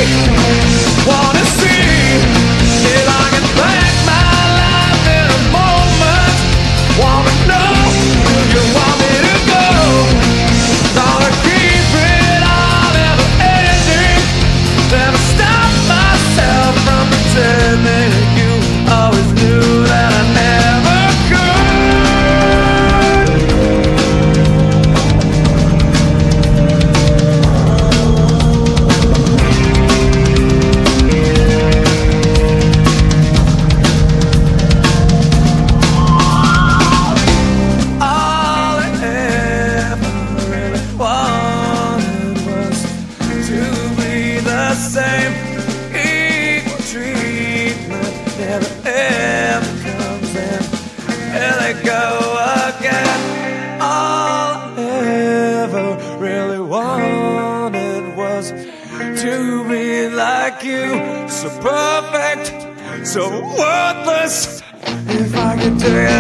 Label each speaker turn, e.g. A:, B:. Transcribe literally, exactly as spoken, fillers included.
A: Wanna see if I can back my life in a moment. Wanna know where you want me to go. Gonna keep it all never ending. Never stop myself from pretending that you always knew that I never could. All I ever really wanted was to be the same. Equal treatment never ever comes in. Here they go again. All I ever really wanted was to be like you. So perfect, so worthless. If I could take it